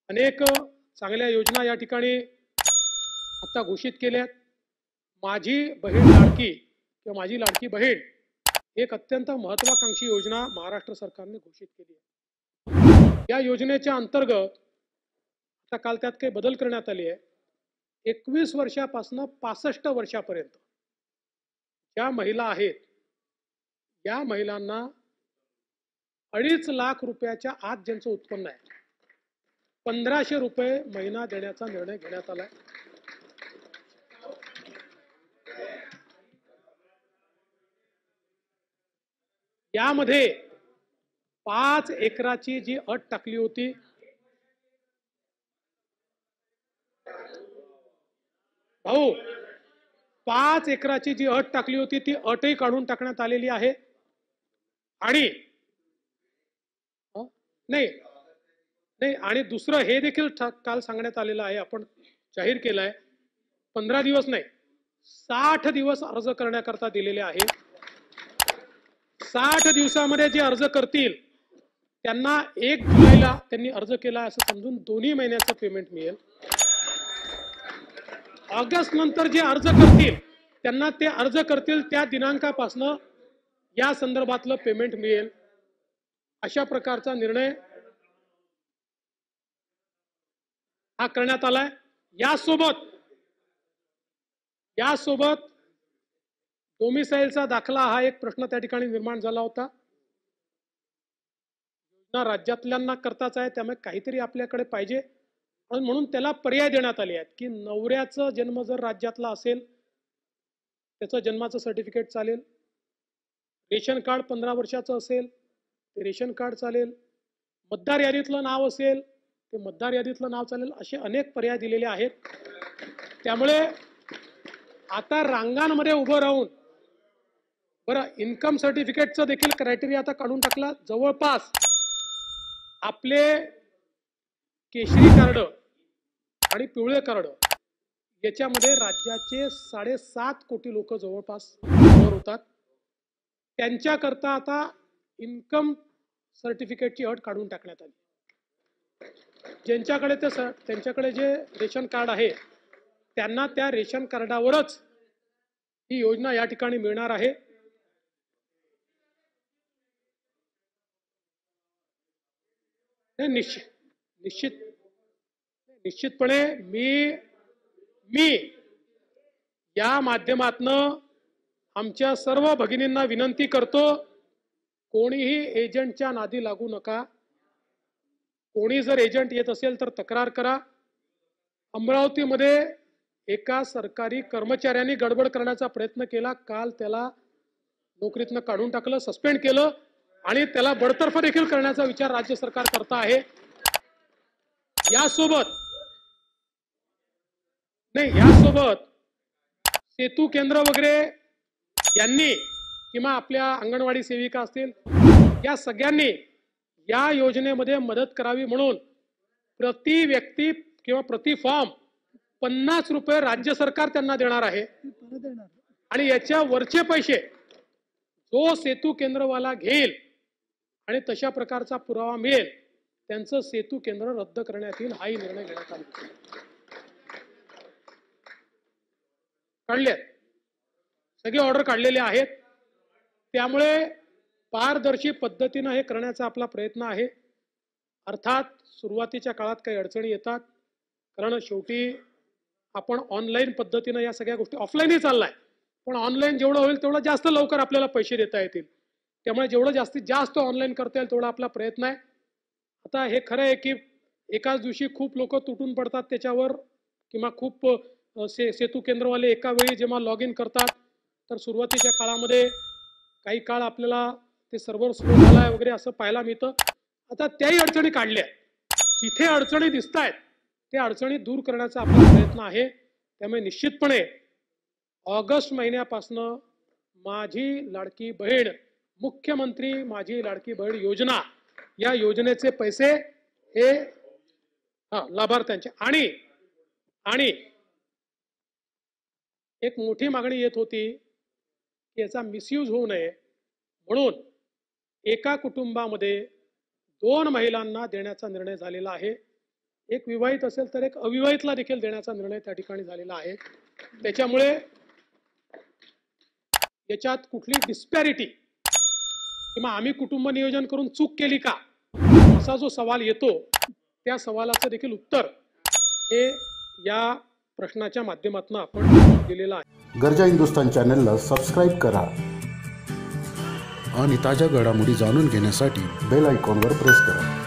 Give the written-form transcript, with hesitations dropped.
अनेक चांगल्या योजना या ठिकाणी आता घोषित केल्यात। माझी बहीण लाडकी किंवा माझी लाडकी बहीण एक अत्यंत महत्त्वाकांक्षी योजना महाराष्ट्र सरकारने घोषित केली आहे। या योजनेच्या अंतर्गत आता काल त्यात काही बदल करण्यात आले आहे। 21 वर्षापासून 65 वर्षापर्यंत ज्या महिला आहेत या महिलांना 2.5 लाख रुपयाच्या आत ज्यांचं उत्पन्न आहे 1500 रुपये महिना देण्याचा निर्णय घेण्यात आला आहे। यामध्ये 5 एकराची जी अट टाकली होती भाऊ 5 एकराची जी अट टाकली होती ती अटही काढून टाकण्यात आलेली आहे। आणि नाही नाही आणि दुसरं हे देखील काल सांगण्यात आलेलं आहे, आपण जाहीर केलं आहे 15 दिवस नाही 60 दिवस अर्ज करण्याकरता दिलेले आहे। 60 दिवसामध्ये जे अर्ज करतील त्यांना 1 जुलैला त्यांनी अर्ज केला असं समजून 2 महिन्याचं पेमेंट मिळेल। ऑगस्ट नंतर जे अर्ज करतील त्यांना ते अर्ज करतील त्या दिनांकापासून या संदर्भातलं पेमेंट मिळेल। अशा प्रकारचा निर्णय हा करण्यात आलाय। यासोबत डोमिसाइलचा दाखला हा एक प्रश्न त्या ठिकाणी निर्माण झाला होता। योजना राज्यातल्यांना करताच आहे त्यामुळे काहीतरी आपल्याकडे पाहिजे म्हणून त्याला पर्याय देण्यात आले आहेत की नवऱ्याचा जन्म जर राज्यातला असेल त्याचं जन्माचं सर्टिफिकेट चालेल, रेशन कार्ड 15 वर्षाचं असेल ते रेशन कार्ड चालेल, मतदार यादीतलं नाव असेल ते मतदार यादीतलं नाव चालेल, असे अनेक पर्याय दिलेले आहेत। त्यामुळे आता रांगांमध्ये उभं राहून बरं इन्कम सर्टिफिकेटचं देखील क्रायटेरिया आता काढून टाकला। जवळपास आपले केशरी कार्ड आणि पिवळे कार्ड याच्यामध्ये राज्याचे 7.5 कोटी लोक जवळपास कव्हर होतात। त्यांच्याकरता आता इन्कम सर्टिफिकेटची अट काढून टाकण्यात आली। त्यांच्याकडे जे रेशन कार्ड आहे त्यांना त्या रेशन कार्डावरच ही योजना या ठिकाणी मिळणार आहे। निश्चितपणे मी या माध्यमातून आमच्या सर्व भगिनींना विनंती करतो, कोणीही एजंटच्या नादी लागू नका। कोणी जर एजंट येत असेल तर तक्रार करा। अमरावतीमध्ये एका सरकारी कर्मचाऱ्यांनी गडबड करण्याचा प्रयत्न केला, काल त्याला नोकरीतनं काढून टाकलं, सस्पेंड केलं आणि त्याला बडतर्फ देखील करण्याचा विचार राज्य सरकार करत आहे। यासोबत सेतू केंद्र वगैरे यांनी किंवा आपल्या अंगणवाडी सेविका असतील या सगळ्यांनी या योजनेमध्ये मदत करावी म्हणून प्रति व्यक्ती किंवा प्रति फॉर्म 50 रुपये राज्य सरकार त्यांना देणार आहे। आणि याच्या वरचे पैसे जो सेतू केंद्रवाला घेईल आणि तशा प्रकारचा पुरावा मिळेल त्यांचं सेतू केंद्र रद्द करण्यात येईल, हाही निर्णय घेण्यात आला। सगळे ऑर्डर काढलेले आहेत। त्यामुळे पारदर्शी पद्धतीने हे करण्याचा आपला प्रयत्न आहे। अर्थात सुरुवातीच्या काळात काही अडचणी येतात, कारण शेवटी आपण ऑनलाईन पद्धतीने या सगळ्या गोष्टी ऑफलाईनही चाललाय, पण ऑनलाईन जेवढं होईल तेवढं जास्त लवकर आपल्याला पैसे देता येतील। त्यामुळे जेवढं जास्तीत जास्त ऑनलाईन करता येईल तेवढा आपला प्रयत्न आहे। आता हे खरं आहे की एकाच दिवशी खूप लोक तुटून पडतात त्याच्यावर, किंवा खूप सेतू केंद्रवाले एका वेळी जेव्हा लॉग इन करतात तर सुरुवातीच्या काळामध्ये काही काळ आपल्याला ते सर्व्हर स्लो झालाय वगैरे असं पाहायला मिळतं। आता त्याही अडचणी काढल्या, जिथे अडचणी दिसत आहेत त्या अडचणी दूर करण्याचा आपला प्रयत्न आहे। त्यामुळे निश्चितपणे ऑगस्ट महिन्यापासून माझी लाडकी बहीण, मुख्यमंत्री माझी लाडकी बहीण योजना, या योजनेचे पैसे हे लाभार्थ्यांचे आणि एक मोठी मागणी येत होती की याचा मिसयूज होऊ नये म्हणून एका कुटुंबामध्ये 2 महिलांना देण्याचा निर्णय झालेला आहे। एक विवाहित असेल तर एक अविवाहितला देखील देण्याचा निर्णय त्या ठिकाणी झालेला आहे. त्याच्यामुळे याच्यात कुठली डिस्पॅरिटी किंवा आम्ही कुटुंब नियोजन करून चूक केली का असा जो सवाल येतो त्या सवालाचं देखील उत्तर हे या प्रश्नाच्या माध्यमातून आपण दिलेलं आहे. गर्जा हिंदुस्तान चॅनलला सबस्क्राईब करा आणि ताज्या घडामोडी जाणून घेण्यासाठी बेल आयकॉनवर प्रेस करा.